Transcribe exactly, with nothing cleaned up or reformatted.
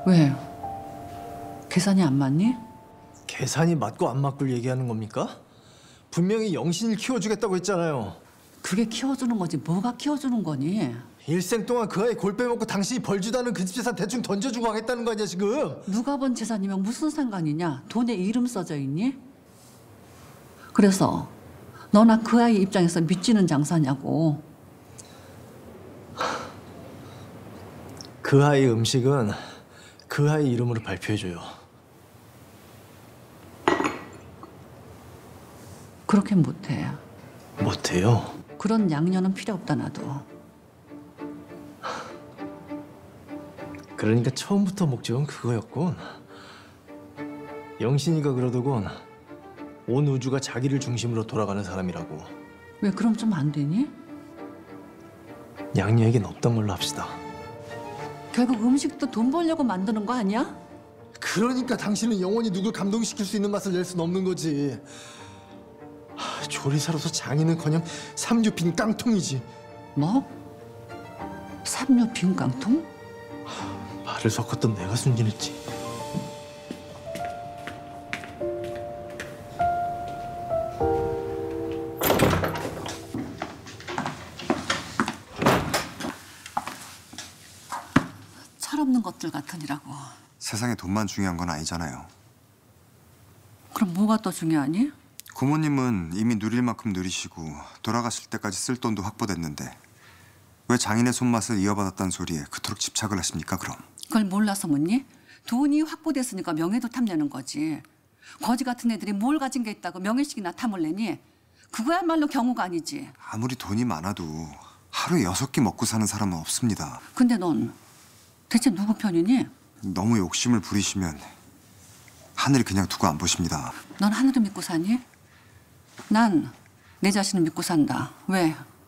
왜? 계산이 안 맞니? 계산이 맞고 안 맞고를 얘기하는 겁니까? 분명히 영신이를 키워주겠다고 했잖아요. 그게 키워주는 거지 뭐가 키워주는 거니? 일생 동안 그 아이 골 빼먹고 당신이 벌주다는 그 집 재산 대충 던져주고 하겠다는 거 아니야 지금? 누가 번 재산이면 무슨 상관이냐? 돈에 이름 써져 있니? 그래서 너나 그 아이 입장에서 믿지는 장사냐고. 그 아이 음식은 그 아이 이름으로 발표해줘요. 그렇게 못해. 못해요? 그런 양녀는 필요 없다 나도. 그러니까 처음부터 목적은 그거였군. 영신이가 그러더군. 온 우주가 자기를 중심으로 돌아가는 사람이라고. 왜 그럼 좀 안 되니? 양녀에겐 없던 걸로 합시다. 결국 음식도 돈 벌려고 만드는 거 아니야? 그러니까 당신은 영원히 누굴 감동시킬 수 있는 맛을 낼 수는 없는 거지. 하, 조리사로서 장인은커녕 삼류 빈 깡통이지. 뭐? 삼류 빈 깡통? 말을 섞었던 내가 순진했지. 철없는 것들 같으니라고. 세상에 돈만 중요한 건 아니잖아요. 그럼 뭐가 또 중요하니? 고모님은 이미 누릴 만큼 누리시고 돌아가실 때까지 쓸 돈도 확보됐는데 왜 장인의 손맛을 이어받았다는 소리에 그토록 집착을 하십니까 그럼? 그걸 몰라서 묻니? 돈이 확보됐으니까 명예도 탐내는 거지. 거지 같은 애들이 뭘 가진 게 있다고 명예식이나 탐을 내니? 그거야말로 경우가 아니지. 아무리 돈이 많아도 하루에 여섯 끼 먹고 사는 사람은 없습니다. 근데 넌 대체 누구 편이니? 너무 욕심을 부리시면 하늘이 그냥 두고 안 보십니다. 넌 하늘을 믿고 사니? 난 내 자신을 믿고 산다. 왜?